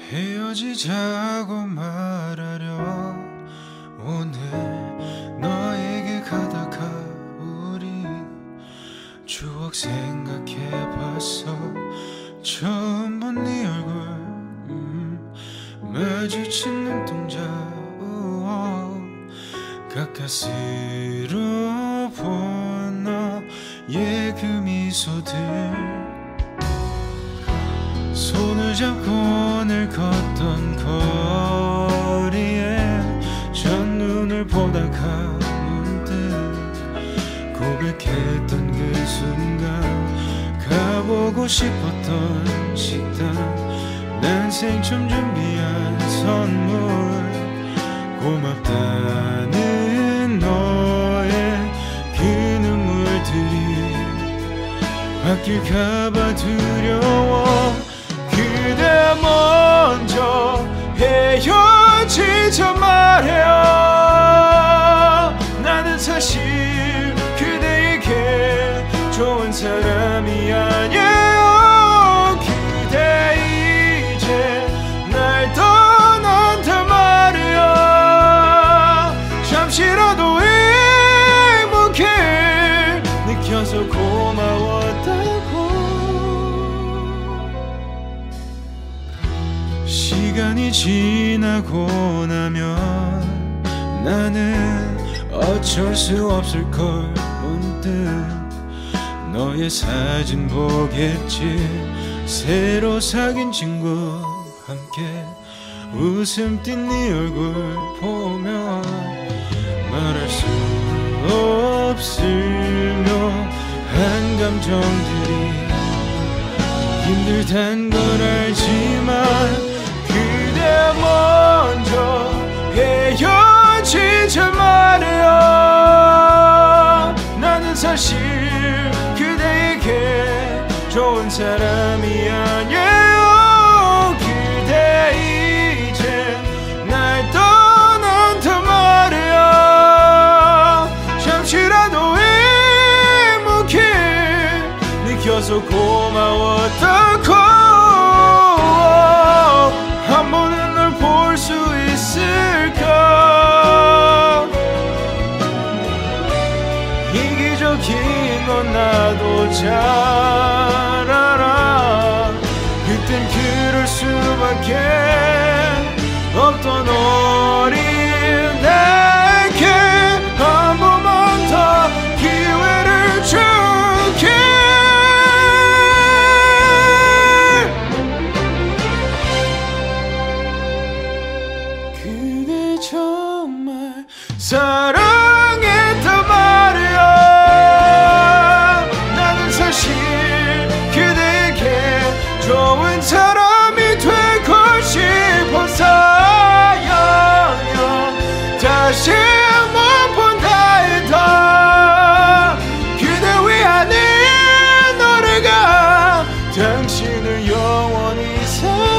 헤어지자고 말하려 오늘 너에게 가다가 우리 추억 생각해봤어. 처음 본 네 얼굴 마주친 눈동자 가까스로 본 너의 그 미소들 손을 잡고 늘 걷던 거리에 첫눈을 보다가 문득 고백했던 그 순간 가보고 싶었던 식당 난 생처음 준비한 선물 고맙다는 너의 그 눈물들이 바뀔까봐 두려워. 그대 먼저 헤어지자 말해요. 나는 사실 그대에게 좋은 사람이 아니에요. 그대 이제 날 떠난단 말이야. 잠시라도 행복해 느껴서 고마웠다고. 시간이 지나고 나면 나는 어쩔 수 없을걸. 문득 너의 사진 보겠지. 새로 사귄 친구 함께 웃음 띤 네 얼굴 보면 말할 수 없으며 한 감정들이 힘들단 걸 알지만 그대 먼저 헤어지자 말해요. 나는 사실 그대에게 좋은 사람이 아니에요. 그대 이제 날 떠난단 말이야. 잠시라도 행복해 느껴서 고마웠다고. 한 번은 널 볼 수 있을까. 이기적인 건 나도 잘 알아. 그땐 그럴 수밖에 없던 어린 내게 한 번만 더 기회를 줄게. 그대 정말 사랑했단 말이야. 나는 사실 그대에게 좋은 사람이 되고 싶었어요. 다시 못 본다 해도 그대 위한 이 노래가 당신을 영원히 사랑해.